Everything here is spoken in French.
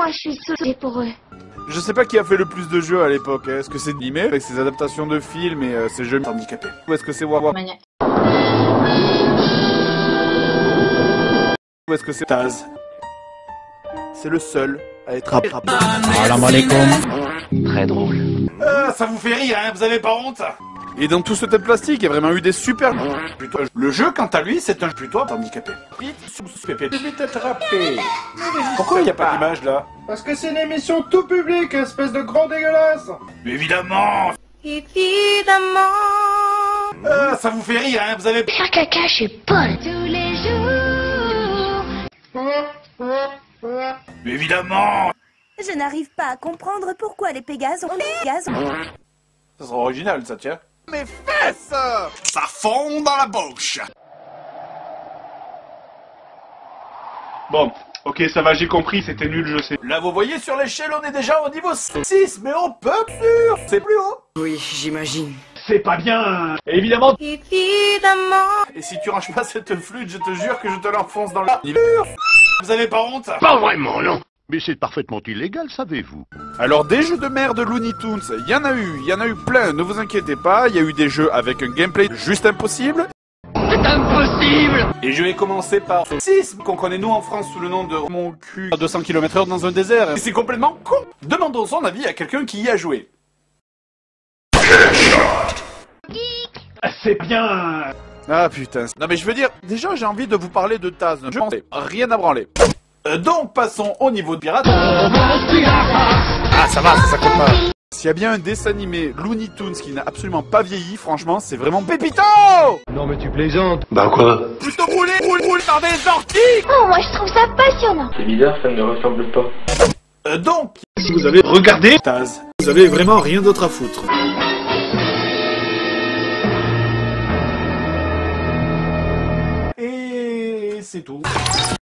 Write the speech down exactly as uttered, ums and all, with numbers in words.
moi, je suis saoulée pour eux. Je sais pas qui a fait le plus de jeux à l'époque. Est-ce que c'est animé avec ses adaptations de films et euh, ses jeux handicapés? Ou est-ce que c'est War War? Maniaque. Ou est-ce que c'est Taz? C'est le seul à être attrapé. Salam alaikum. Très drôle. Ah, ça vous fait rire, hein? Vous avez pas honte? Et dans tout ce thème plastique, il y a vraiment eu des super... Plutôt, le jeu, quant à lui, c'est un plutôt handicapé. Vite attrapé. Pourquoi il n'y a pas d'image, là? Parce que c'est une émission tout public, espèce de grand dégueulasse. Mais évidemment. Évidemment. Ah, ça vous fait rire, hein? Vous avez... Faire caca chez Paul. Tous les jours. Mais évidemment. Je n'arrive pas à comprendre pourquoi les Pégases ont... Pégases ont... Ça sera original, ça, tiens. Mes fesses! Ça fond dans la bouche. Bon, ok, ça va, j'ai compris, c'était nul, je sais. Là, vous voyez, sur l'échelle, on est déjà au niveau six, mais on peut sûr, c'est plus haut. Oui, j'imagine. C'est pas bien. Et évidemment... Évidemment. Et si tu ranges pas cette flûte, je te jure que je te l'enfonce dans le... Vous avez pas honte? Pas vraiment, non. Mais c'est parfaitement illégal, savez-vous. Alors, des jeux de merde Looney Tunes, il y en a eu, il y en a eu plein, ne vous inquiétez pas, il y a eu des jeux avec un gameplay juste impossible. C'est impossible. Et je vais commencer par six, qu'on connaît nous en France sous le nom de mon cul à deux cents kilomètres heure dans un désert. Et c'est complètement con. Demandons son avis à quelqu'un qui y a joué. C'est bien. Ah putain. Non mais je veux dire, déjà j'ai envie de vous parler de Taz. Je pense rien à branler. Euh, donc passons au niveau de pirate. Ah ça va, ça, ça compte pas. S'il y a bien un dessin animé Looney Tunes qui n'a absolument pas vieilli, franchement, c'est vraiment Pépito. Non mais tu plaisantes. Bah quoi? Plutôt rouler, roule, roule par des orties. Oh, moi, je trouve ça passionnant. C'est bizarre, ça ne me ressemble pas. Euh, donc, Si vous avez regardé... Taz, vous avez vraiment rien d'autre à foutre. Et c'est tout.